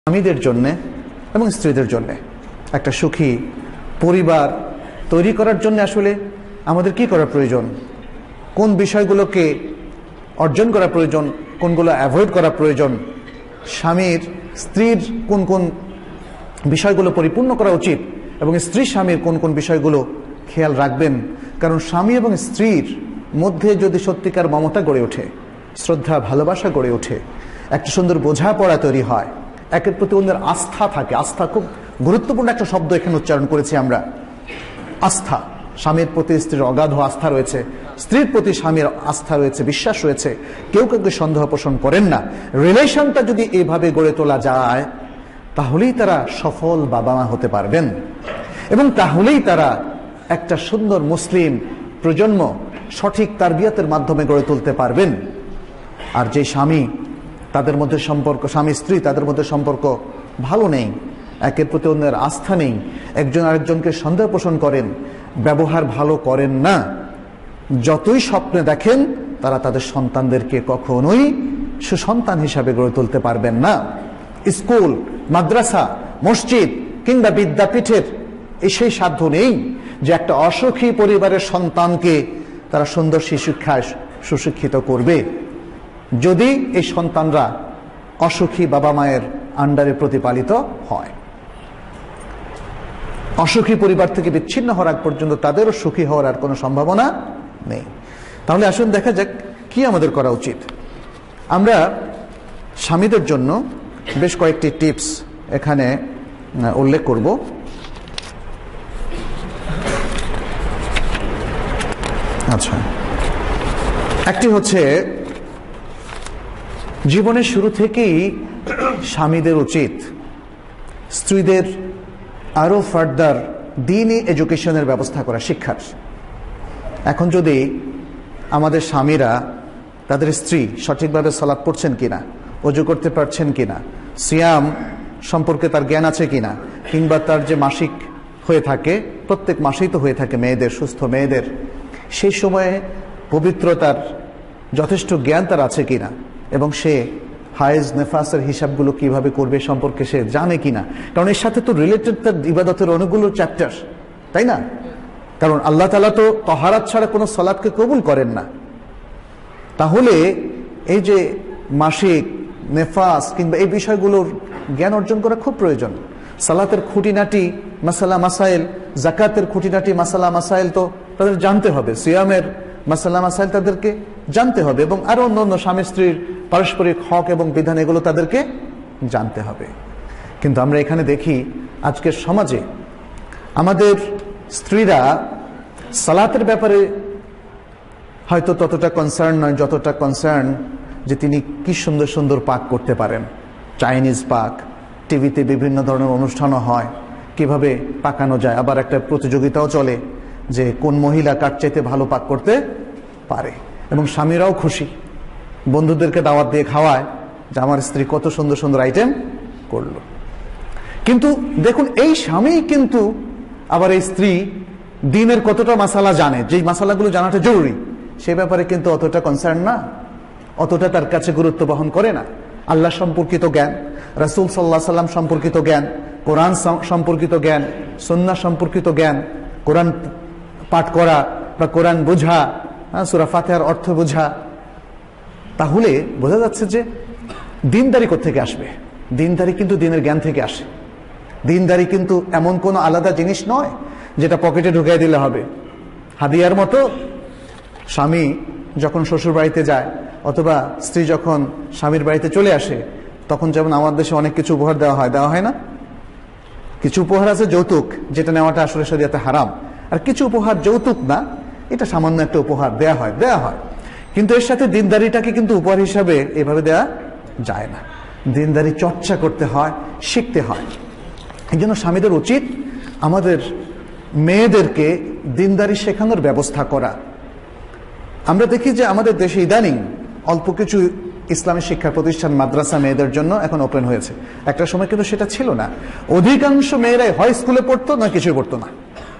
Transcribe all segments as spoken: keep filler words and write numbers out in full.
স্বামীদের জন্য এবং স্ত্রীদের জন্য একটা সুখী পরিবার তৈরি করার জন্য আসলে আমাদের কি করা প্রয়োজন, কোন বিষয়গুলোকে অর্জন করা প্রয়োজন, কোনগুলো অ্যাভয়েড করা প্রয়োজন, স্বামীর স্ত্রীর কোন কোন বিষয়গুলো পরিপূর্ণ করা উচিত এবং স্ত্রী স্বামীর কোন কোন বিষয়গুলো খেয়াল রাখবেন। কারণ স্বামী এবং স্ত্রীর মধ্যে যদি সত্যিকার মমতা গড়ে ওঠে, শ্রদ্ধা ভালোবাসা গড়ে ওঠে, একটা সুন্দর বোঝাপড়া তৈরি হয়, একের প্রতি অন্যের আস্থা থাকে। আস্থা খুব গুরুত্বপূর্ণ একটা শব্দ এখানে উচ্চারণ করেছি আমরা, আস্থা। স্বামীর প্রতি স্ত্রীর অগাধ আস্থা রয়েছে, স্ত্রীর প্রতি স্বামীর আস্থা রয়েছে, বিশ্বাস রয়েছে, কেউ কাউকে সন্দেহ পোষণ করেন না। রিলেশনটা যদি এইভাবে গড়ে তোলা যায় তাহলেই তারা সফল বাবা মা হতে পারবেন এবং তাহলেই তারা একটা সুন্দর মুসলিম প্রজন্ম সঠিক তারবিয়াতের মাধ্যমে গড়ে তুলতে পারবেন। আর যে স্বামী তাদের মধ্যে সম্পর্ক, স্বামী স্ত্রী তাদের মধ্যে সম্পর্ক ভালো নেই, একের প্রতি অন্যের আস্থা নেই, একজন আরেকজনকে সন্দেহ পোষণ করেন, ব্যবহার ভালো করেন না, যতই স্বপ্নে দেখেন তারা তাদের সন্তানদেরকে কখনোই সুসন্তান হিসাবে গড়ে তুলতে পারবেন না। স্কুল, মাদ্রাসা, মসজিদ কিংবা বিদ্যাপীঠের এই সেই সাধ্য নেই যে একটা অসুখী পরিবারের সন্তানকে তারা সুন্দর শিক্ষায় সুশিক্ষিত করবে যদি এই সন্তানরা অসুখী বাবা মায়ের আন্ডারে প্রতিপালিত হয়। অসুখী পরিবার থেকে বিচ্ছিন্ন হওয়ার আগ পর্যন্ত তাদেরও সুখী হওয়ার আর কোনো সম্ভাবনা নেই। তাহলে আসুন দেখা যাক কি আমাদের করা উচিত। আমরা স্বামীদের জন্য বেশ কয়েকটি টিপস এখানে উল্লেখ করব। আচ্ছা, একটি হচ্ছে জীবনের শুরু থেকেই স্বামীদের উচিত স্ত্রীদের আরো ফার্দার দ্বীনি এডুকেশনের ব্যবস্থা করা, শিক্ষার। এখন যদি আমাদের স্বামীরা তাদের স্ত্রী সঠিকভাবে সালাত পড়ছেন কিনা, ওযু করতে পারছেন কিনা, সিয়াম সম্পর্কে তার জ্ঞান আছে কিনা, কিংবা তার যে মাসিক হয়ে থাকে, প্রত্যেক মাসেই তো হয়ে থাকে মেয়েদের, সুস্থ মেয়েদের, সেই সময়ে পবিত্রতার যথেষ্ট জ্ঞান তার আছে কিনা এবং সে হায়েজ নেফাসের হিসাবগুলো কিভাবে করবে সম্পর্কে সে জানে কিনা। কারণ এর সাথে তো রিলেটেড তার ইবাদতের অনেকগুলো চ্যাপ্টার, তাই না? কারণ আল্লাহ তাআলা তো তাহারাত ছাড়া কোনো সালাতকে কবুল করেন না। তাহলে এই যে মাসিক, নেফাস কিংবা এই বিষয়গুলোর জ্ঞান অর্জন করা খুব প্রয়োজন। সালাতের খুঁটিনাটি মাসালা মাসাইল, জাকাতের খুঁটিনাটি মাসালা মাসাইল তো তাদের জানতে হবে, সিয়ামের মাসালা মাসাইল তাদেরকে জানতে হবে এবং আরো অন্য অন্য স্বামী স্ত্রীর পারস্পরিক হক এবং বিধান এগুলো তাদেরকে জানতে হবে। কিন্তু আমরা এখানে দেখি আজকের সমাজে আমাদের স্ত্রীরা সালাতের ব্যাপারে হয়তো ততটা কনসার্ন নয় যতটা কনসার্ন যে তিনি কি সুন্দর সুন্দর পাক করতে পারেন। চাইনিজ পাক, টিভিতে বিভিন্ন ধরনের অনুষ্ঠানও হয়, কিভাবে পাকানো যায়। আবার একটা প্রতিযোগিতাও চলে যে কোন মহিলা কার চাইতে ভালো পাক করতে পারে এবং স্বামীরাও খুশি, বন্ধুদেরকে দাওয়াত দিয়ে খাওয়ায় যে আমার স্ত্রী কত সুন্দর সুন্দর আইটেম করলো। কিন্তু দেখুন, এই স্বামী কিন্তু আবার এই স্ত্রী দিনের কতটা মাসালা জানে, যেই মাসালাগুলো জানাটা জরুরি, সে ব্যাপারে কিন্তু অতটা কনসার্ন না, অতটা তার কাছে গুরুত্ব বহন করে না। আল্লাহ সম্পর্কিত জ্ঞান, রাসূল সাল্লাল্লাহু আলাইহি সাল্লাম সম্পর্কিত জ্ঞান, কোরআন সম্পর্কিত জ্ঞান, সুন্নাহ সম্পর্কিত জ্ঞান, কোরআন পাঠ করা বা কোরআন বোঝা, সূরা ফাতিহার অর্থ বোঝা। তাহলে বোঝা যাচ্ছে যে দিনদারি কোত্থেকে আসবে। দিনদারি কিন্তু দিনের জ্ঞান থেকে আসে। দিনদারি কিন্তু এমন কোনো আলাদা জিনিস নয় যেটা পকেটে ঢুকিয়ে দিলে হবে। হাদিয়ার মতো স্বামী যখন শ্বশুর বাড়িতে যায় অথবা স্ত্রী যখন স্বামীর বাড়িতে চলে আসে, তখন যেমন আমাদের দেশে অনেক কিছু উপহার দেওয়া হয়, দেওয়া হয় না? কিছু উপহার আছে যৌতুক, যেটা নেওয়াটা আসলে শরীয়তে হারাম, আর কিছু উপহার যৌতুক না, এটা সামান্য একটা উপহার দেয়া হয়, দেয়া হয়। কিন্তু এর সাথে দিনদারিটাকে কিন্তু উপহার হিসাবে এভাবে দেয়া যায় না। দিনদারি চর্চা করতে হয়, শিখতে হয়। এই জন্য স্বামীদের উচিত আমাদের মেয়েদেরকে দিনদারি শেখানোর ব্যবস্থা করা। আমরা দেখি যে আমাদের দেশে ইদানিং অল্প কিছু ইসলামী শিক্ষা প্রতিষ্ঠান, মাদ্রাসা মেয়েদের জন্য এখন ওপেন হয়েছে। একটা সময় কিন্তু সেটা ছিল না। অধিকাংশ মেয়েরাই হয় স্কুলে পড়তো না কিছুই পড়তো না।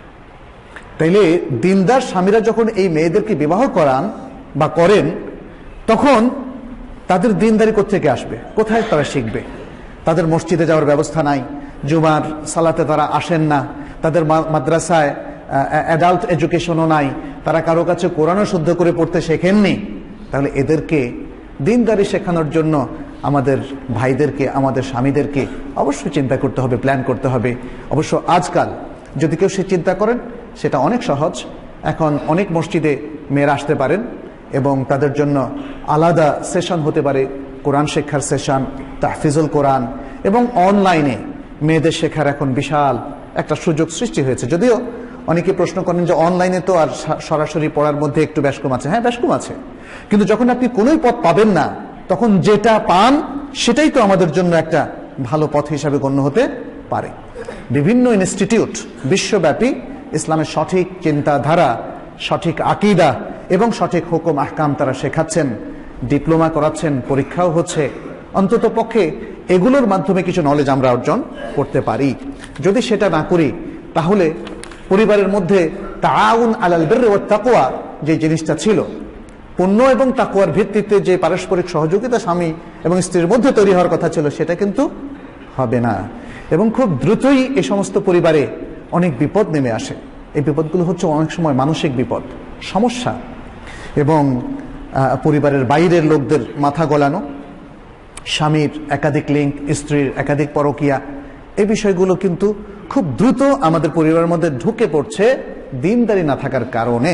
তাইলে দিনদার স্বামীরা যখন এই মেয়েদেরকে বিবাহ করান বা করেন, তখন তাদের দিনদারি কোত্থেকে আসবে, কোথায় তারা শিখবে? তাদের মসজিদে যাওয়ার ব্যবস্থা নাই, জুমার সালাতে তারা আসেন না, তাদের মাদ্রাসায় অ্যাডাল্ট এডুকেশনও নাই, তারা কারো কাছে কোরআনও শুদ্ধ করে পড়তে শেখেননি, তাহলে এদেরকে দিনদারি শেখানোর জন্য আমাদের ভাইদেরকে, আমাদের স্বামীদেরকে অবশ্যই চিন্তা করতে হবে, প্ল্যান করতে হবে। অবশ্য আজকাল যদি কেউ সে চিন্তা করেন সেটা অনেক সহজ। এখন অনেক মসজিদে মেয়েরা আসতে পারেন এবং তাদের জন্য আলাদা সেশন হতে পারে, কোরআন শিক্ষার সেশন, তাহফিজুল কোরআন, এবং অনলাইনে মেয়েদের শেখার এখন বিশাল একটা সুযোগ সৃষ্টি হয়েছে। যদিও অনেকে প্রশ্ন করেন যে অনলাইনে তো আর সরাসরি পড়ার মধ্যে একটু ব্যাসকম আছে। হ্যাঁ, ব্যাসকম আছে, কিন্তু যখন আপনি কোনোই পথ পাবেন না তখন যেটা পান সেটাই তো আমাদের জন্য একটা ভালো পথ হিসাবে গণ্য হতে পারে। বিভিন্ন ইনস্টিটিউট বিশ্বব্যাপী ইসলামের সঠিক চিন্তাধারা, সঠিক আকীদা এবং সঠিক হুকুম আহকাম তারা শেখাচ্ছেন, ডিপ্লোমা করাচ্ছেন, পরীক্ষাও হচ্ছে। অন্তত পক্ষে এগুলোর মাধ্যমে কিছু নলেজ আমরা অর্জন করতে পারি। যদি সেটা না করি তাহলে পরিবারের মধ্যে তাআউন আলাল বিররি ওয়াত তাকওয়া যে জিনিসটা ছিল, পুণ্য এবং তাকওয়ার ভিত্তিতে যে পারস্পরিক সহযোগিতা স্বামী এবং স্ত্রীর মধ্যে তৈরি হওয়ার কথা ছিল, সেটা কিন্তু হবে না। এবং খুব দ্রুতই এই সমস্ত পরিবারে অনেক বিপদ নেমে আসে। এই বিপদগুলো হচ্ছে অনেক সময় মানসিক বিপদ, সমস্যা, এবং পরিবারের বাইরের লোকদের মাথা গলানো, স্বামীর একাধিক লিঙ্ক, স্ত্রীর একাধিক পরকীয়া, এই বিষয়গুলো কিন্তু খুব দ্রুত আমাদের পরিবারের মধ্যে ঢুকে পড়ছে দিনদারি না থাকার কারণে।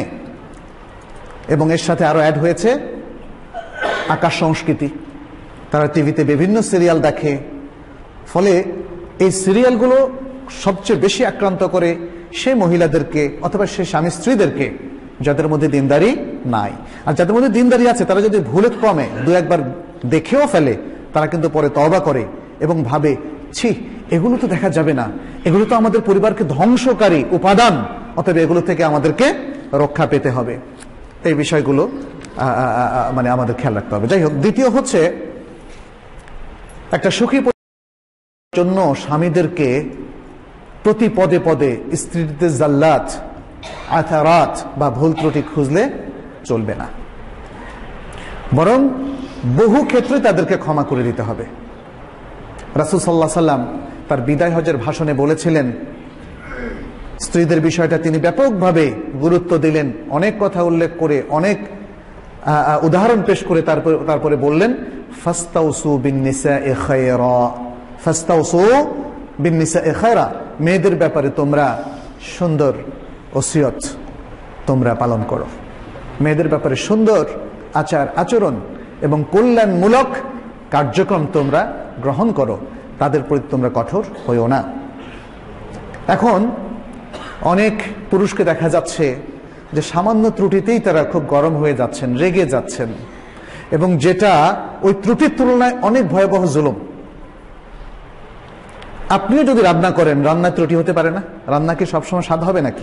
এবং এর সাথে আরো অ্যাড হয়েছে আকাশ সংস্কৃতি। তারা টিভিতে বিভিন্ন সিরিয়াল দেখে, ফলে এই সিরিয়ালগুলো সবচেয়ে বেশি আক্রান্ত করে সেই মহিলাদেরকে অথবা সেই স্বামী স্ত্রীদেরকে যাদের মধ্যে দিনদারি নাই। আর যাদের মধ্যে দিনদারি আছে তারা যদি ভুলে ক্রমে দু একবার দেখেও ফেলে, তারা কিন্তু পরে তওবা করে এবং ভাবে, ছি, এগুলো তো দেখা যাবে না, এগুলো তো আমাদের পরিবারকে ধ্বংসকারী উপাদান, অতএব এগুলো থেকে আমাদেরকে রক্ষা পেতে হবে। এই বিষয়গুলো মানে আমাদের খেয়াল রাখতে হবে। যাই হোক, দ্বিতীয় হচ্ছে একটা সুখী জন্য স্বামীদেরকে প্রতি পদে পদে স্ত্রীদের জাল্লাত, আথারাত বা ভুল ত্রুটি খুঁজলে চলবে না, বরং বহু ক্ষেত্রে তাদেরকে ক্ষমা করে দিতে হবে। রাসূল সাল্লাল্লাহু আলাইহি সাল্লাম তার বিদায় হজের ভাষণে বলেছিলেন, স্ত্রীদের বিষয়টা তিনি ব্যাপকভাবে গুরুত্ব দিলেন, অনেক কথা উল্লেখ করে, অনেক উদাহরণ পেশ করে তারপরে তারপরে বললেন, ফাস্তাউসু বিন্নিসাኢ খায়রা, ফাস্তাউসু বিন্নিসাኢ খায়রা, মেয়েদের ব্যাপারে তোমরা সুন্দর ওসিয়ত তোমরা পালন করো, মেয়েদের ব্যাপারে সুন্দর আচার আচরণ এবং কল্যাণমূলক কার্যক্রম তোমরা গ্রহণ করো, তাদের প্রতি তোমরা কঠোর হইও না। এখন অনেক পুরুষকে দেখা যাচ্ছে যে সামান্য ত্রুটিতেই তারা খুব গরম হয়ে যাচ্ছেন, রেগে যাচ্ছেন, এবং যেটা ওই ত্রুটির তুলনায় অনেক ভয়াবহ জুলুম। আপনিও যদি রান্না করেন, রান্নায় ত্রুটি হতে পারে না? রান্না কি সবসময় স্বাদ হবে নাকি?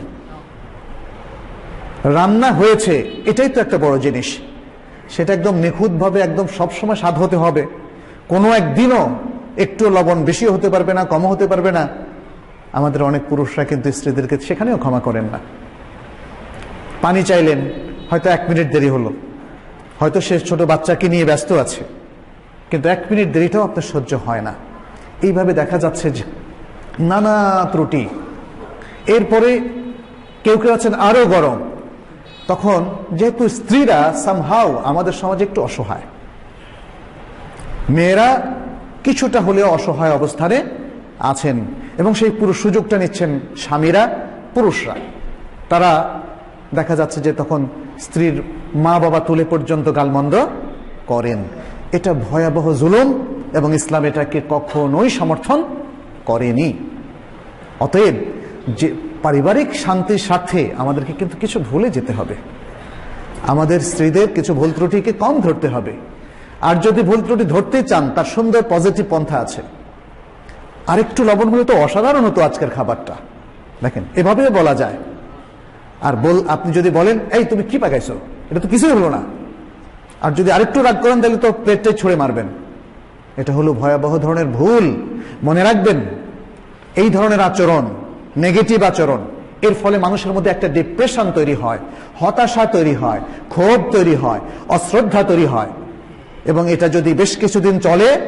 রান্না হয়েছে এটাই তো একটা বড় জিনিস, সেটা একদম নিখুঁতভাবে একদম সবসময় স্বাদ হতে হবে, কোনো একদিনও একটু লবণ বেশি হতে পারবে না, কম হতে পারবে না। আমাদের অনেক পুরুষরা কিন্তু স্ত্রীদেরকে সেখানেও ক্ষমা করেন না। পানি চাইলেন, হয়তো এক মিনিট দেরি হলো, হয়তো সে ছোট বাচ্চাকে নিয়ে ব্যস্ত আছে, কিন্তু এক মিনিট দেরিটাও আপনার সহ্য হয় না। এইভাবে দেখা যাচ্ছে যে নানা ত্রুটি। এরপরে কেউ কেউ আছেন আরো গরম। তখন যেহেতু স্ত্রীরা সামহাও আমাদের সমাজে একটু অসহায়, মেয়েরা কিছুটা হলেও অসহায় অবস্থানে আছেন, এবং সেই পুরো সুযোগটা নিচ্ছেন স্বামীরা, পুরুষরা। তারা দেখা যাচ্ছে যে তখন স্ত্রীর মা বাবা তুলে পর্যন্ত গালমন্দ করেন। এটা ভয়াবহ জুলুম এবং ইসলাম এটাকে কখনোই সমর্থন করেনি। অতএব যে পারিবারিক শান্তির স্বার্থে আমাদেরকে কিন্তু কিছু ভুলে যেতে হবে, আমাদের স্ত্রীদের কিছু ভুল ত্রুটিকে কম ধরতে হবে। আর যদি ভুল ত্রুটি ধরতে চান, তার সুন্দর পজিটিভ পন্থা আছে। আরেকটু লবণ হলে তো অসাধারণ হতো আজকের খাবারটা, দেখেন এভাবে বলা যায়। আর বল আপনি যদি বলেন, এই তুমি কি পাকাইছো, এটা তো কিছুই হলো না, আর যদি আরেকটু রাগ করেন তাহলে তো প্লেটটাই ছুঁড়ে মারবেন। এটা হলো ভয়াবহ ধরনের ভুল। মনে রাখবেন, এই ধরনের আচরণ, নেগেটিভ আচরণ, এর ফলে মানুষের মধ্যে একটা ডিপ্রেশন তৈরি হয়, হতাশা তৈরি হয়, ক্ষোভ তৈরি হয়, অশ্রদ্ধা তৈরি হয়, এবং এটা যদি বেশ কিছুদিন চলে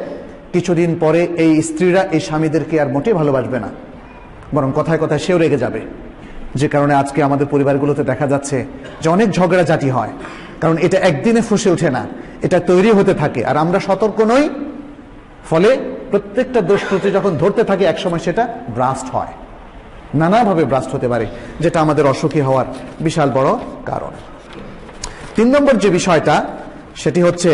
কিছুদিন পরে এই স্ত্রীরা এই স্বামীদেরকে আর মোটেই ভালোবাসবে না, বরং কথায় কথায় সেও রেগে যাবে। যে কারণে আজকে আমাদের পরিবারগুলোতে দেখা যাচ্ছে যে অনেক ঝগড়াঝাটি হয়, কারণ এটা একদিনে ফুসে ওঠে না, এটা তৈরি হতে থাকে, আর আমরা সতর্ক নই। ফলে প্রত্যেকটা দোষ ত্রুটি যখন ধরতে থাকে একসময় সেটা ব্রাস্ট হয়, নানাভাবে ব্রাস্ট হতে পারে, যেটা আমাদের অসুখী হওয়ার বিশাল বড় কারণ। তিন নম্বর যে বিষয়টা সেটি হচ্ছে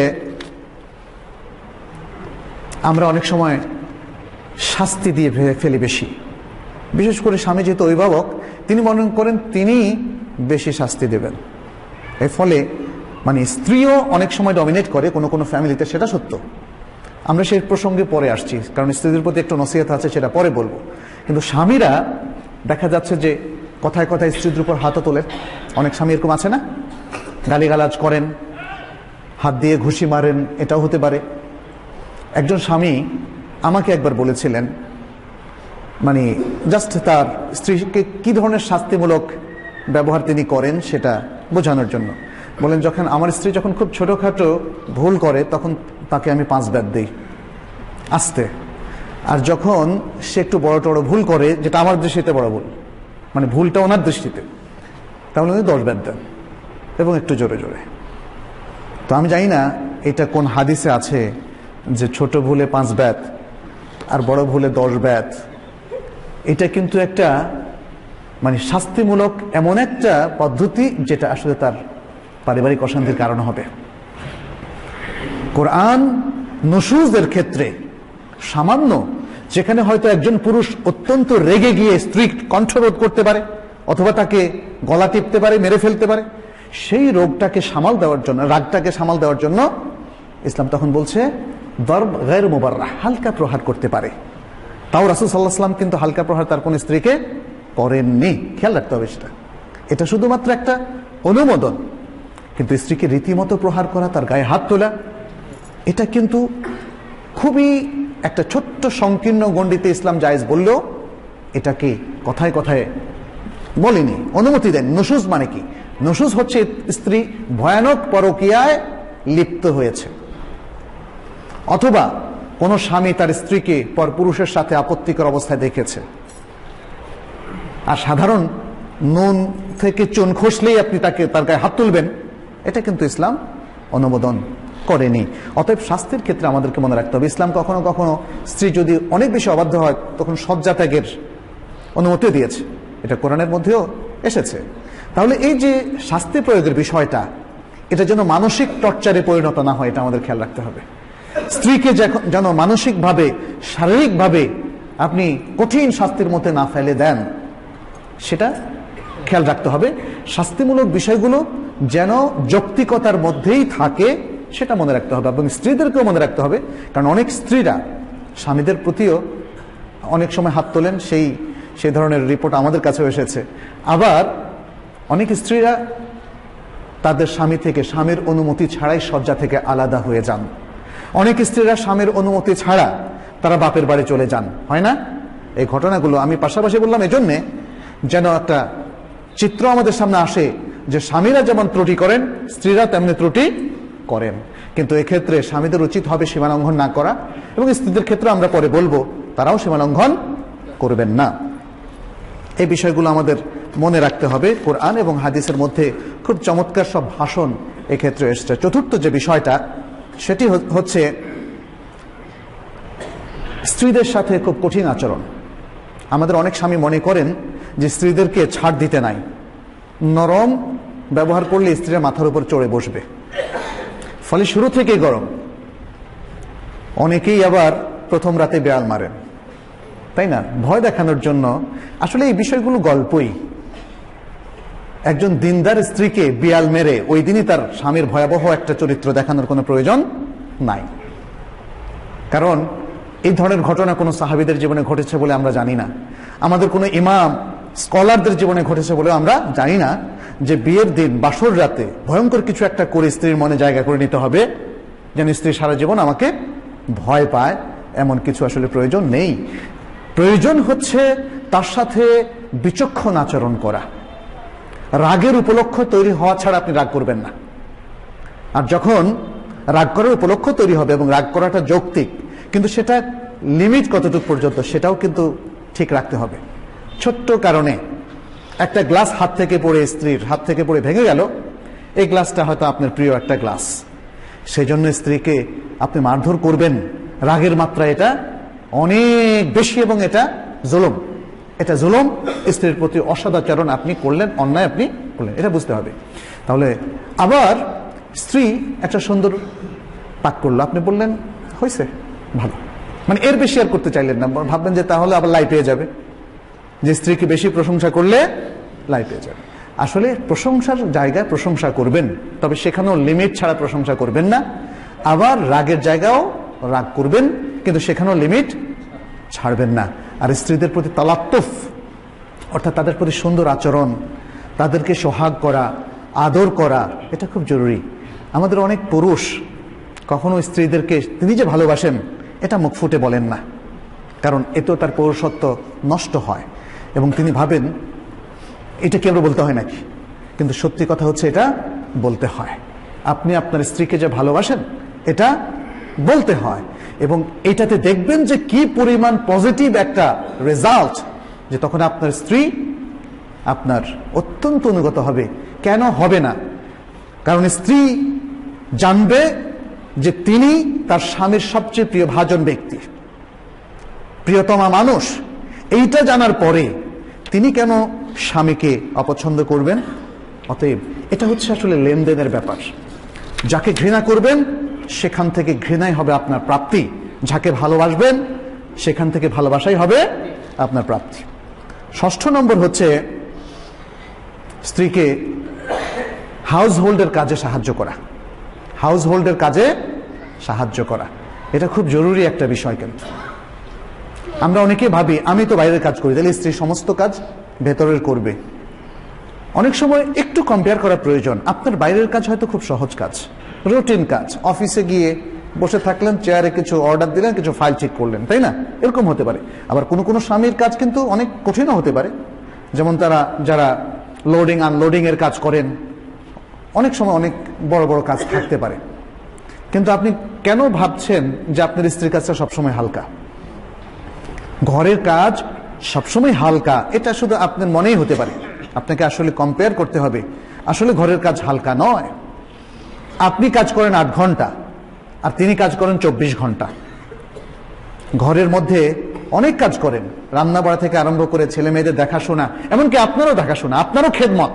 আমরা অনেক সময় শাস্তি দিয়ে ফেলি বেশি। বিশেষ করে স্বামী যেহেতু অভিভাবক, তিনি মনে করেন তিনি বেশি শাস্তি দেবেন। এর ফলে মানে স্ত্রীও অনেক সময় ডমিনেট করে কোনো কোনো ফ্যামিলিতে, সেটা সত্য। আমরা সেই প্রসঙ্গে পরে আসছি, কারণ স্ত্রীদের প্রতি একটু নসিহত আছে, সেটা পরে বলবো। কিন্তু স্বামীরা দেখা যাচ্ছে যে কথায় কথায় স্ত্রীদের উপর হাতও তোলে। অনেক স্বামী এরকম আছে না, গালিগালাজ করেন, হাত দিয়ে ঘুষি মারেন, এটাও হতে পারে। একজন স্বামী আমাকে একবার বলেছিলেন, মানে জাস্ট তার স্ত্রীকে কি ধরনের শাস্তিমূলক ব্যবহার তিনি করেন সেটা বোঝানোর জন্য বলেন, যখন আমার স্ত্রী যখন খুব ছোটোখাটো ভুল করে তখন তাকে আমি পাঁচ ব্যাট দিই আস্তে, আর যখন সে একটু বড় টড়ো ভুল করে, যেটা আমার দৃষ্টিতে বড় ভুল, মানে ভুলটা ওনার দৃষ্টিতে, তাহলে উনি দশ ব্যাট দেন এবং একটু জোরে জোরে। তো আমি জানি না এটা কোন হাদিসে আছে যে ছোট ভুলে পাঁচ ব্যাট আর বড় ভুলে দশ ব্যাট। এটা কিন্তু একটা মানে শাস্তিমূলক এমন একটা পদ্ধতি যেটা আসলে তার পারিবারিক অশান্তির কারণ হবে। কোরআন নুশুজের ক্ষেত্রে সামান্য যেখানে হয়তো একজন পুরুষ অত্যন্ত রেগে গিয়ে স্ত্রী কণ্ঠরোধ করতে পারে অথবা তাকে গলা টিপতে পারে, মেরে ফেলতে পারে, সেই রোগটাকে সামাল দেওয়ার জন্য, রাগটাকে সামাল দেওয়ার জন্য ইসলাম তখন বলছে দরব গায়র মুবাররাহ, হালকা প্রহার করতে পারে। তাও রাসূল সাল্লাল্লাহু আলাইহি ওয়াসাল্লাম কিন্তু হালকা প্রহার তার কোন স্ত্রীকে করেননি। খেয়াল রাখতে হবে সেটা। এটা শুধুমাত্র একটা অনুমোদন, কিন্তু স্ত্রীকে রীতিমতো প্রহার করা, তার গায়ে হাত তোলা, এটা কিন্তু খুবই একটা ছোট্ট সংকীর্ণ গণ্ডিতে ইসলাম জায়েজ বললেও এটাকে কথায় কথায় বলেনি, অনুমতি দেন। নুশুজ মানে কি? নুশুজ হচ্ছে স্ত্রী ভয়ানক পরকীয়ায় লিপ্ত হয়েছে, অথবা কোন স্বামী তার স্ত্রীকে পরপুরুষের সাথে আপত্তিকর অবস্থায় দেখেছে। আর সাধারণ নুন থেকে চুন খসলেই আপনি তাকে তার গায়ে হাত তুলবেন, এটা কিন্তু ইসলাম অনুমোদন করেনি। অতএব শাস্তির ক্ষেত্রে আমাদেরকে মনে রাখতে হবে, ইসলাম কখনো কখনো স্ত্রী যদি অনেক বেশি অবাধ্য হয় তখন শয্যা ত্যাগের অনুমতিও দিয়েছে, এটা কোরআনের মধ্যেও এসেছে। তাহলে এই যে শাস্তি প্রয়োগের বিষয়টা, এটা যেন মানসিক টর্চারে পরিণত না হয়, এটা আমাদের খেয়াল রাখতে হবে। স্ত্রীকে যেন মানসিকভাবে শারীরিকভাবে আপনি কঠিন শাস্তির মধ্যে না ফেলে দেন, সেটা খেয়াল রাখতে হবে। শাস্তিমূলক বিষয়গুলো যেন যৌক্তিকতার মধ্যেই থাকে, সেটা মনে রাখতে হবে, এবং স্ত্রীদেরকেও মনে রাখতে হবে। কারণ অনেক স্ত্রীরা স্বামীদের প্রতিও অনেক সময় হাত তোলেন, সেই সেই ধরনের রিপোর্ট আমাদের কাছেও এসেছে। আবার অনেক স্ত্রীরা তাদের স্বামী থেকে স্বামীর অনুমতি ছাড়াই শয্যা থেকে আলাদা হয়ে যান। অনেক স্ত্রীরা স্বামীর অনুমতি ছাড়া তারা বাপের বাড়ি চলে যান, হয় না? এই ঘটনাগুলো আমি পাশাপাশি বললাম এজন্যে যেন একটা চিত্র আমাদের সামনে আসে যে স্বামীরা যেমন ত্রুটি করেন, স্ত্রীরা তেমনি ত্রুটি করেন। কিন্তু এক্ষেত্রে স্বামীদের উচিত হবে সীমা লঙ্ঘন না করা, এবং স্ত্রীদের ক্ষেত্রে আমরা পরে বলবো তারাও সীমা লঙ্ঘন করবেন না। এই বিষয়গুলো আমাদের মনে রাখতে হবে। কোরআন এবং হাদিসের মধ্যে খুব চমৎকার সব ভাষণ এক্ষেত্রে এসেছে। চতুর্থ যে বিষয়টা সেটি হচ্ছে স্ত্রীদের সাথে খুব কঠিন আচরণ। আমাদের অনেক স্বামী মনে করেন যে স্ত্রীদেরকে ছাড় দিতে নাই, নরম ব্যবহার করলে স্ত্রীরা মাথার উপর চড়ে বসবে, ফলে শুরু থেকেই গরম। অনেকেই আবার প্রথম রাতে বেড়াল মারেন, তাই না, ভয় দেখানোর জন্য। আসলে এই বিষয়গুলো গল্পই। একজন দিনদার স্ত্রীকে বিড়াল মেরে ওই দিনই তার স্বামীর ভয়াবহ একটা চরিত্র দেখানোর কোনো প্রয়োজন নাই। কারণ এই ধরনের ঘটনা কোনো সাহাবীদের জীবনে ঘটেছে বলে আমরা জানি না, আমাদের কোনো ইমাম স্কলারদের জীবনে ঘটেছে বলে আমরা জানি না যে বিয়ের দিন বাসর রাতে ভয়ঙ্কর কিছু একটা করে স্ত্রীর মনে জায়গা করে নিতে হবে যেন স্ত্রী সারা জীবন আমাকে ভয় পায়, এমন কিছু আসলে প্রয়োজন নেই। প্রয়োজন হচ্ছে তার সাথে বিচক্ষণ আচরণ করা। রাগের উপলক্ষ তৈরি হওয়া ছাড়া আপনি রাগ করবেন না। আর যখন রাগ করার উপলক্ষ তৈরি হবে এবং রাগ করাটা যৌক্তিক, কিন্তু সেটা লিমিট কতটুকু পর্যন্ত সেটাও কিন্তু ঠিক রাখতে হবে। ছোট্ট কারণে একটা গ্লাস হাত থেকে পড়ে, স্ত্রীর হাত থেকে পড়ে ভেঙে গেল, এই গ্লাসটা হয়তো আপনার প্রিয় একটা গ্লাস, সেই জন্য স্ত্রীকে আপনি মারধর করবেন, রাগের মাত্রা এটা অনেক বেশি এবং এটা জুলুম, এটা জুলুম, স্ত্রীর প্রতি অসদাচরণ আপনি করলেন, অন্যায় আপনি করলেন, এটা বুঝতে হবে। তাহলে আবার স্ত্রী একটা সুন্দর পাক করলো, আপনি বললেন হয়েছে ভালো, মানে এর বেশি আর করতে চাইলেন না, ভাববেন যে তাহলে আবার লাই পেয়ে যাবে, যে স্ত্রীকে বেশি প্রশংসা করলে লাই পেয়ে যাবে। আসলে প্রশংসার জায়গায় প্রশংসা করবেন, তবে সেখানেও লিমিট ছাড়া প্রশংসা করবেন না। আবার রাগের জায়গাও রাগ করবেন, কিন্তু সেখানেও লিমিট ছাড়বেন না। আর স্ত্রীদের প্রতি তালাত্তুফ, অর্থাৎ তাদের প্রতি সুন্দর আচরণ, তাদেরকে সোহাগ করা, আদর করা, এটা খুব জরুরি। আমাদের অনেক পুরুষ কখনো স্ত্রীদেরকে তিনি যে ভালোবাসেন এটা মুখ ফুটে বলেন না, কারণ এতেও তার পৌরুষত্ব নষ্ট হয় এবং তিনি ভাবেন এটা কি আমরা বলতে হয় নাকি, কিন্তু সত্যি কথা হচ্ছে এটা বলতে হয়। আপনি আপনার স্ত্রীকে যে ভালোবাসেন এটা বলতে হয়, এবং এটাতে দেখবেন যে কি পরিমাণ পজিটিভ একটা রেজাল্ট, যে তখন আপনার স্ত্রী আপনার অত্যন্ত অনুগত হবে। কেন হবে না? কারণ স্ত্রী জানবে যে তিনি তার স্বামীর সবচেয়ে প্রিয় ভাজন ব্যক্তি, প্রিয়তমা মানুষ। এইটা জানার পরে তিনি কেন স্বামীকে অপছন্দ করবেন? অতএব এটা হচ্ছে আসলে লেনদেনের ব্যাপার। যাকে ঘৃণা করবেন সেখান থেকে ঘৃণাই হবে আপনার প্রাপ্তি, যাকে ভালোবাসবেন সেখান থেকে ভালোবাসাই হবে আপনার প্রাপ্তি। ষষ্ঠ নম্বর হচ্ছে স্ত্রীকে হাউস হোল্ডের কাজে সাহায্য করা। হাউস হোল্ডের কাজে সাহায্য করা এটা খুব জরুরি একটা বিষয়। কিন্তু আমরা অনেকে ভাবি আমি তো বাইরের কাজ করি, তাহলে স্ত্রী সমস্ত কাজ ভেতরের করবে। অনেক সময় একটু কম্পেয়ার করা প্রয়োজন। আপনার বাইরের কাজ হয়তো খুব সহজ কাজ, রুটিন কাজ, অফিসে গিয়ে বসে থাকলেন, চেয়ারে কিছু অর্ডার দিলেন, কিছু ফাইল চেক করলেন, তাই না? এরকম হতে পারে। আবার কোনো কোনো স্বামীর কাজ কিন্তু অনেক কঠিনও হতে পারে, যেমন তারা যারা লোডিং আনলোডিং এর কাজ করেন, অনেক সময় অনেক বড় বড় কাজ থাকতে পারে। কিন্তু আপনি কেন ভাবছেন যে আপনার স্ত্রীর কাজটা সবসময় হালকা? ঘরের কাজ সবসময় হালকা এটা শুধু আপনার মনেই হতে পারে। আপনাকে আসলে কম্পেয়ার করতে হবে। আসলে ঘরের কাজ হালকা নয়। আপনি কাজ করেন আট ঘন্টা আর তিনি কাজ করেন চব্বিশ ঘন্টা। ঘরের মধ্যে অনেক কাজ করেন, রান্না বাড়া থেকে আরম্ভ করে ছেলে মেয়েদের দেখাশোনা, এমনকি আপনারও দেখাশোনা, আপনারও খেদমত।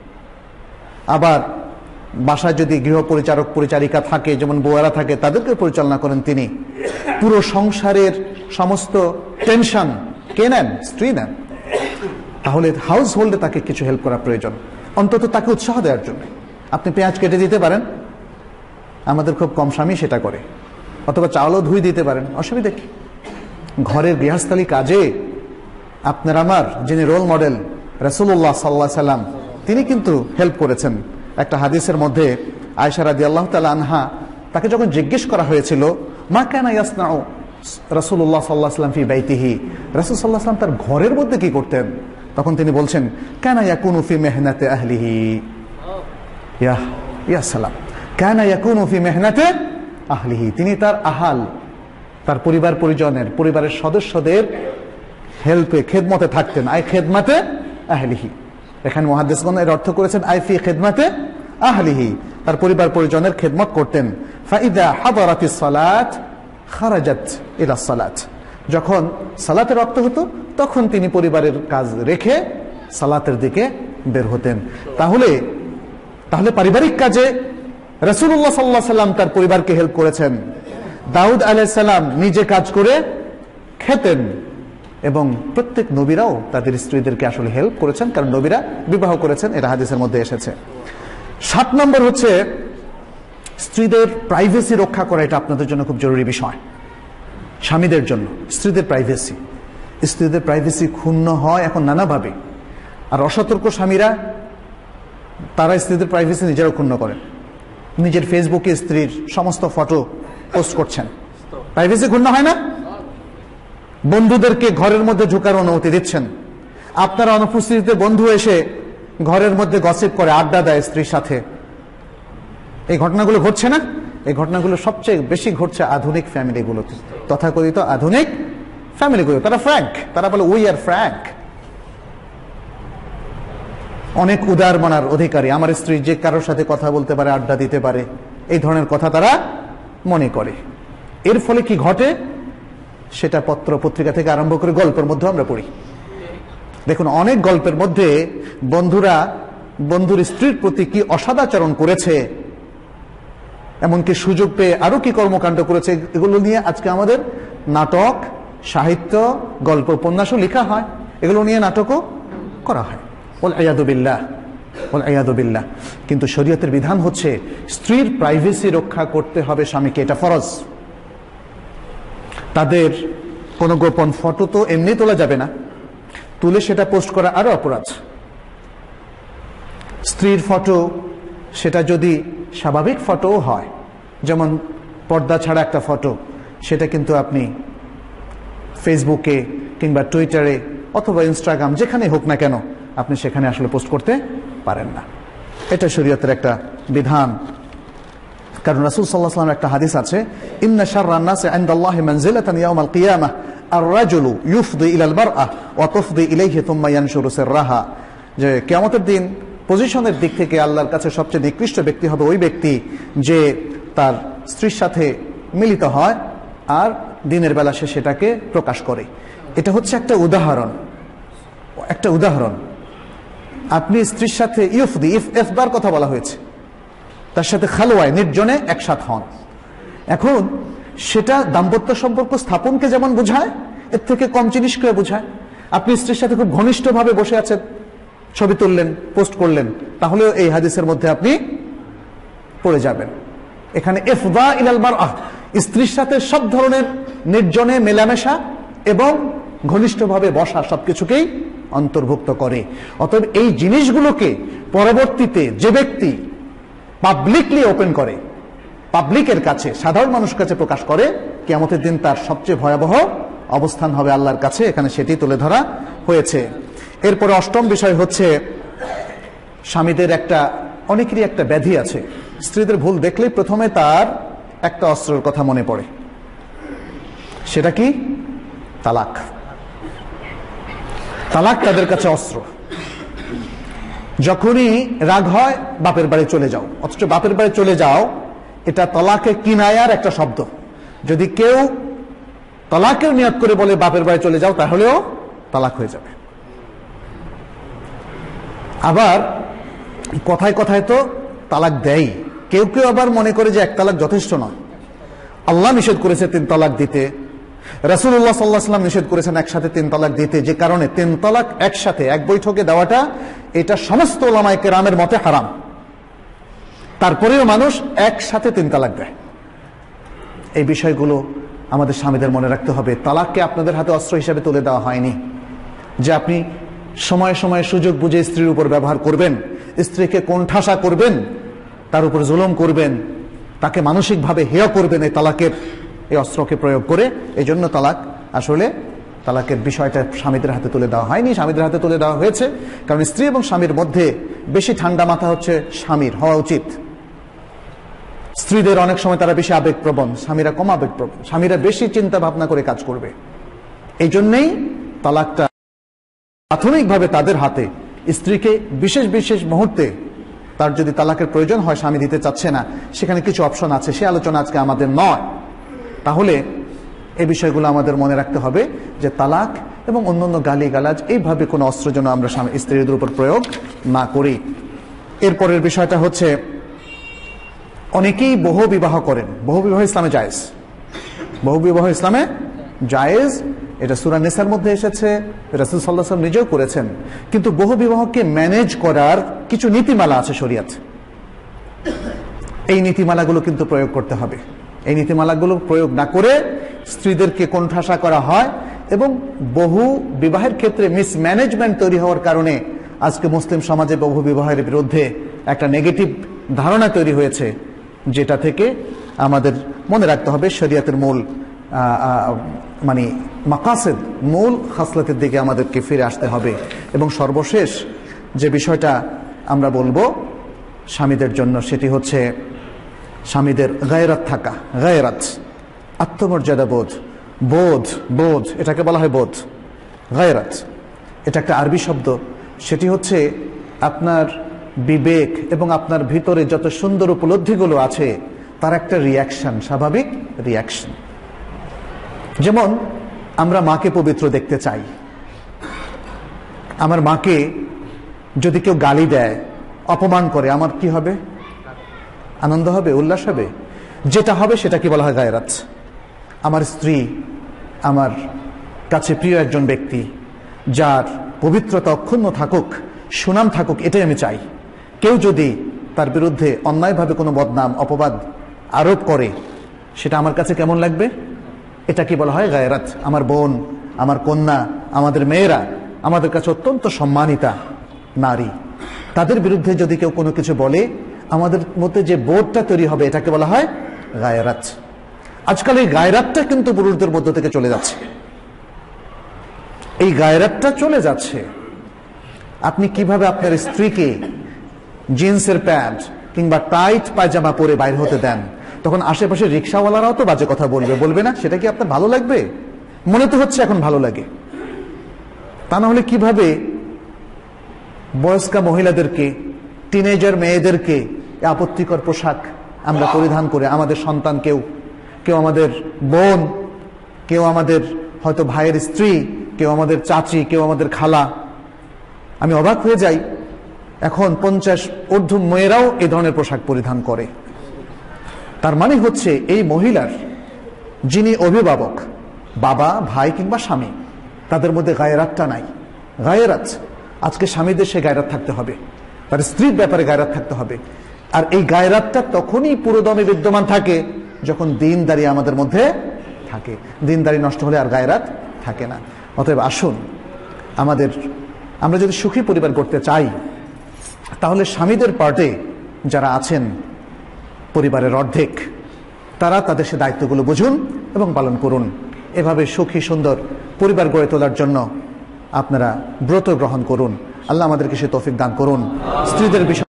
আবার বাসায় যদি গৃহ পরিচারক পরিচারিকা থাকে, যেমন বউয়েরা থাকে, তাদেরকে পরিচালনা করেন তিনি। পুরো সংসারের সমস্ত টেনশন কে নেন? স্ত্রী নেন। তাহলে হাউস হোল্ডে তাকে কিছু হেল্প করা প্রয়োজন, অন্তত তাকে উৎসাহ দেওয়ার জন্য। আপনি পেঁয়াজ কেটে দিতে পারেন, আমাদের খুব কম স্বামী সেটা করে, অথবা চাউলও ধুই দিতে পারেন, অসুবিধা কি? ঘরের গৃহস্থালী কাজে আপনার আমার যিনি রোল মডেল রাসূলুল্লাহ সাল্লাল্লাহু আলাইহি সাল্লাম, তিনি কিন্তু হেল্প করেছেন। একটা হাদিসের মধ্যে আয়েশা রাদিয়াল্লাহু তাআলা আনহা, তাকে যখন জিজ্ঞেস করা হয়েছিল মা কানা ইয়াসনাউ রাসূলুল্লাহ সাল্লাল্লাহু আলাইহি সাল্লাম ফি বাইতিহি, রাসূল সাল্লাল্লাহু আলাইহি সাল্লাম তার ঘরের মধ্যে কি করতেন, তখন তিনি বলছেন কানা ইয়াকুনু ফি মেহনাতি আহলিহি। ইয়া ইয়া সালাম, কানা ইয়াকুনু ফি মেহনাতি আহলিহি, তিনি তার আহাল, তার পরিবার পরিজনের, পরিবারের সদস্যদের হেল্পে খেদমতে থাকতেন। আই খেদমতে আহলিহি, এখানে মুহাদ্দিসগণ এর অর্থ করেছেন আই ফি খেদমতে আহলিহি, তার পরিবার পরিজনের খেদমত করতেন। ফাইদা হাদারাতিস সালাত খারাজাত ইলা সালাত, যখন সালাতের ওয়াক্ত হতো তখন তিনি পরিবারের কাজ রেখে সালাতের দিকে বের হতেন। তাহলে তাহলে পারিবারিক কাজে রাসূলুল্লাহ সাল্লাল্লাহু আলাইহি সাল্লাম তার পরিবারকে হেল্প করেছেন। দাউদ আলাইহিস সালাম নিজে কাজ করে খেতেন, এবং প্রত্যেক নবীরাও তাদের স্ত্রীদেরকে আসলে হেল্প করেছেন, কারণ নবীরা বিবাহ করেছেন, এটা হাদিসের মধ্যে এসেছে। সাত নম্বর হচ্ছে স্ত্রীদের প্রাইভেসি রক্ষা করা। এটা আপনাদের জন্য খুব জরুরি বিষয়, স্বামীদের জন্য। স্ত্রীদের প্রাইভেসি, স্ত্রীদের প্রাইভেসি ক্ষুণ্ণ হয় এখন নানাভাবে। আর অসতর্ক স্বামীরা, তারা স্ত্রীদের প্রাইভেসি নিজেরাও ক্ষুণ্ণ করেন। নিজের ফেসবুকে স্ত্রীর সমস্ত ফটো পোস্ট করছেন, প্রাইভেসি ক্ষুণ্ণ হয় না? বন্ধুদেরকে ঘরের মধ্যে ঢোকার অনুমতি দিচ্ছেন। আপনারা অনুপস্থিতিতে বন্ধু এসে ঘরের মধ্যে গসিপ করে, আড্ডা দেয় স্ত্রীর সাথে। এই ঘটনাগুলো ঘটছে না? এই ঘটনাগুলো সবচেয়ে বেশি ঘটছে আধুনিক ফ্যামিলিগুলোতে, তথাকথিত আধুনিক ফ্যামিলিগুলো। তারা ফ্র্যাঙ্ক, তারা বলে উই আর ফ্র্যাঙ্ক, অনেক উদার মনার অধিকারী, আমার স্ত্রী যে কারোর সাথে কথা বলতে পারে, আড্ডা দিতে পারে, এই ধরনের কথা তারা মনে করে। এর ফলে কি ঘটে সেটা পত্র পত্রিকা থেকে আরম্ভ করে গল্পের মধ্যে আমরা পড়ি। দেখুন, অনেক গল্পের মধ্যে বন্ধুরা বন্ধুর স্ত্রীর প্রতি কি অসদাচরণ করেছে, এমনকি সুযোগ পেয়ে আরো কি কর্মকাণ্ড করেছে, এগুলো নিয়ে আজকে আমাদের নাটক, সাহিত্য, গল্প, উপন্যাসও লেখা হয়, এগুলো নিয়ে নাটকও করা হয়। ওয়াল ইয়াদু বিল্লাহ, ওয়াল ইয়াদু বিল্লাহ। কিন্তু শরীয়তের বিধান হচ্ছে স্ত্রীর প্রাইভেসি রক্ষা করতে হবে স্বামীকে, এটা ফরজ। তাদের কোনো গোপন ফটো তো এমনি তোলা যাবে না, তুলে সেটা পোস্ট করা আরো অপরাধ। স্ত্রীর ফটো সেটা যদি স্বাভাবিক ফটোও হয়, যেমন পর্দা ছাড়া একটা ফটো, সেটা কিন্তু আপনি ফেসবুকে কিংবা টুইটারে অথবা ইনস্টাগ্রাম যেখানে হোক না কেন আপনি সেখানে আসলে পোস্ট করতে পারেন না। এটা শরীয়তের একটা বিধান। কারণ রাসূল সাল্লাল্লাহু আলাইহি ওয়াসাল্লামের একটা হাদিস আছে, ইন্না শাররান নাসি ইনদাল্লাহি মানজিলাতান ইয়াউমাল কিয়ামাহ আর-রাজুলু ইউফদি ইলাল মারআহ ওয়া তুফদি ইলাইহি থুম্মা ইয়ানশুরু সিররাহা, যে কিয়ামতের দিন পজিশনের দিক থেকে আল্লাহর কাছে সবচেয়ে নিকৃষ্ট ব্যক্তি হবে ওই ব্যক্তি যে তার স্ত্রীর সাথে মিলিত হয় আর দিনের বেলা সে সেটাকে প্রকাশ করে। এটা হচ্ছে একটা উদাহরণ, একটা উদাহরণ। আপনি স্ত্রীর সাথে ইউফদি, ইফ এফদার কথা বলা হয়েছে, তার সাথে খালোয়ায় নির্জনে একসাথ হন। এখন সেটা দাম্পত্য সম্পর্ক স্থাপনকে যেমন বোঝায়, এর থেকে কম জিনিসকে বোঝায়। আপনি স্ত্রীর সাথে খুব ঘনিষ্ঠভাবে বসে আছেন, ছবি তুললেন, পোস্ট করলেন, তাহলেও এই হাদিসের মধ্যে আপনি পড়ে যাবেন। এখানে ইফদা ইলাল মারআহ, স্ত্রীর সাথে সব ধরনের নির্জনে মেলামেশা এবং ঘনিষ্ঠভাবে বসা সবকিছুকেই অন্তর্ভুক্ত করে। অতএব এই জিনিসগুলোকে পরবর্তীতে যে ব্যক্তি পাবলিকলি ওপেন করে, পাবলিকের কাছে, সাধারণ মানুষের কাছে প্রকাশ করে, কিয়ামতের দিন তার সবচেয়ে ভয়াবহ অবস্থান হবে আল্লাহর কাছে। এখানে সেটি তুলে ধরা হয়েছে। এরপরে অষ্টম বিষয় হচ্ছে স্বামীদের একটা, অনেকেরই একটা ব্যাধি আছে, স্ত্রীদের ভুল দেখলেই প্রথমে তার একটা অস্ত্রের কথা মনে পড়ে, সেটা কি? তালাক। তালাক তাদের কাছে অস্ত্র। যখনই রাগ হয় বাপের বাড়ি চলে যাও, অথচ বাপের বাড়ি চলে যাও এটা তালাকে কিনায়ার একটা শব্দ। যদি কেউ তালাকের নিয়ত করে বলে বাপের বাড়ি চলে যাও, তাহলেও তালাক হয়ে যাবে। আবার কথায় কথায় তো তালাক দেয়, কেউ কেউ আবার মনে করে যে এক তালাক যথেষ্ট নয়। আল্লাহ নিষেধ করেছে তিন তালাক দিতে, রাসূলুল্লাহ সাল্লাল্লাহু আলাইহি ওয়াসাল্লাম নিষেধ করেছেন একসাথে তিন তালাক দিতে, যে কারণে তিন তালাক একসাথে এক বৈঠকে দেওয়াটা এটা সমস্ত উলামায়ে কেরামের মতে হারাম। তারপরেও মানুষ একসাথে তিন তালাক দেয়। এই বিষয়গুলো আমাদের স্বামীদের মনে রাখতে হবে। তালাককে আপনাদের হাতে অস্ত্র হিসেবে তুলে দেওয়া হয়নি যে আপনি সময়ে সময়ে সুযোগ বুঝে স্ত্রীর উপর ব্যবহার করবেন, স্ত্রীকে কোণঠাসা করবেন, তার উপর জুলুম করবেন, তাকে মানসিকভাবে হেয় করবেন এই তালাকের এই অস্ত্রকে প্রয়োগ করে। এই জন্য তালাক, আসলে তালাকের বিষয়টা স্বামীদের হাতে তুলে দেওয়া হয়নি, স্বামীদের হাতে তুলে দেওয়া হয়েছে। কারণ স্ত্রী এবং স্বামীর মধ্যে বেশি ঠান্ডা মাথা হচ্ছে স্বামীর হওয়া উচিত। স্ত্রীদের অনেক সময় তারা বেশি আবেগপ্রবণ, স্বামীরা কম আবেগপ্রবণ, স্বামীরা বেশি চিন্তা ভাবনা করে কাজ করবে। এই জন্যই তালাকটা প্রাথমিকভাবে তাদের হাতে। স্ত্রীকে বিশেষ বিশেষ মুহূর্তে তার যদি তালাকের প্রয়োজন হয়, স্বামী দিতে চাচ্ছে না, সেখানে কিছু অপশন আছে, সে আলোচনা আজকে আমাদের নয়। তাহলে এই বিষয়গুলো আমাদের মনে রাখতে হবে যে তালাক এবং অন্যান্য গালি গালাজ এইভাবে কোনো অস্ত্র যেন আমরা স্ত্রীদের উপর প্রয়োগ না করি। এরপরের বিষয়টা হচ্ছে অনেকেই বহু বিবাহ করেন। বহু বিবাহ ইসলামে জায়েজ, বহু বিবাহ ইসলামে জায়েজ, এটা সূরা নিসার মধ্যে এসেছে, রাসূল সাল্লাল্লাহু আলাইহি ওয়াসাল্লাম নিজেও করেছেন। কিন্তু বহু বিবাহকে ম্যানেজ করার কিছু নীতিমালা আছে শরীয়ত। এই নীতিমালাগুলো কিন্তু প্রয়োগ করতে হবে। এই নীতিমালাগুলো প্রয়োগ না করে স্ত্রীদেরকে কোণঠাসা করা হয় এবং বহু বিবাহের ক্ষেত্রে মিসম্যানেজমেন্ট তৈরি হওয়ার কারণে আজকে মুসলিম সমাজে বহু বিবাহের বিরুদ্ধে একটা নেগেটিভ ধারণা তৈরি হয়েছে, যেটা থেকে আমাদের মনে রাখতে হবে শরীয়তের মূল মানে মাকাসিদ, মূল খাসলাতের দিকে আমাদেরকে ফিরে আসতে হবে। এবং সর্বশেষ যে বিষয়টা আমরা বলবো স্বামীদের জন্য, সেটি হচ্ছে স্বামীদের গায়রাত থাকা, গায়রাত আত্মমর্যাদা বোধ, বোধ বোধ এটাকে বলা হয় বোধ। গায়রাত এটা একটা আরবি শব্দ, সেটি হচ্ছে আপনার বিবেক এবং আপনার ভিতরে যত সুন্দর উপলব্ধিগুলো আছে তার একটা রিয়াকশন, স্বাভাবিক রিয়াকশন। যেমন আমরা মাকে পবিত্র দেখতে চাই। আমার মাকে যদি কেউ গালি দেয়, অপমান করে, আমার কি হবে? আনন্দ হবে, উল্লাস হবে। যেটা হবে সেটা কি বলা হয়? গায়রাত। আমার স্ত্রী আমার কাছে প্রিয় একজন ব্যক্তি, যার পবিত্রতা অক্ষুণ্ণ থাকুক, সুনাম থাকুক, এটাই আমি চাই। কেউ যদি তার বিরুদ্ধে অন্যায়ভাবে কোনো বদনাম অপবাদ আরোপ করে, সেটা আমার কাছে কেমন লাগবে? এটা কি বলা হয়? গায়রাত। আমার বোন, আমার কন্যা, আমাদের মেয়েরা আমাদের কাছে অত্যন্ত সম্মানিতা নারী, তাদের বিরুদ্ধে যদি কেউ কোনো কিছু বলে, আমাদের মধ্যে যে বোধটা তৈরি হবে এটাকে বলা হয় গায়রাত। আজকাল এই গায়রাতটা কিন্তু পুরুষদের মধ্য থেকে চলে যাচ্ছে। এই গায়রাতটা চলে যাচ্ছে। আপনি কিভাবে আপনার স্ত্রীকে জিন্সের প্যান্ট কিংবা টাইট পায়জামা পরে বাইরে হতে দেন, তখন আশেপাশে রিক্সাওয়ালারাও তো বাজে কথা বলবে, বলবে না? সেটা কি আপনার ভালো লাগবে? মনে তো হচ্ছে এখন ভালো লাগে। তা না হলে কিভাবে বয়স্কা মহিলাদেরকে, টিনেজার মেয়েদেরকে আপত্তিকর পোশাক আমরা পরিধান করে আমাদের সন্তান, কেউ কেউ আমাদের বোন, কেউ আমাদের হয়তো ভাইয়ের স্ত্রী, কেউ আমাদের চাচি, কেউ আমাদের খালা, আমি অবাক হয়ে যাই। এখন পঞ্চাশ ঊর্ধ্ব মেয়েরাও এই ধরনের পোশাক পরিধান করে। তার মানে হচ্ছে এই মহিলার যিনি অভিভাবক, বাবা, ভাই কিংবা স্বামী, তাদের মধ্যে গায়রাতটা নাই। গায়রাত, আজকে স্বামীদের সে গায়রাত থাকতে হবে, তার স্ত্রীর ব্যাপারে গায়রাত থাকতে হবে। আর এই গায়রাতটা তখনই পুরোদমে বিদ্যমান থাকে যখন দিনদারি আমাদের মধ্যে থাকে। দিনদারি নষ্ট হলে আর গায়রাত থাকে না। অতএব আসুন, আমাদের আমরা যদি সুখী পরিবার করতে চাই, তাহলে স্বামীদের পার্টে যারা আছেন পরিবারের অর্ধেক, তারা তাদের সে দায়িত্বগুলো বুঝুন এবং পালন করুন। এভাবে সুখী সুন্দর পরিবার গড়ে তোলার জন্য আপনারা ব্রত গ্রহণ করুন। আল্লাহ আমাদেরকে সে তৌফিক দান করুন। স্ত্রীদের বিষয়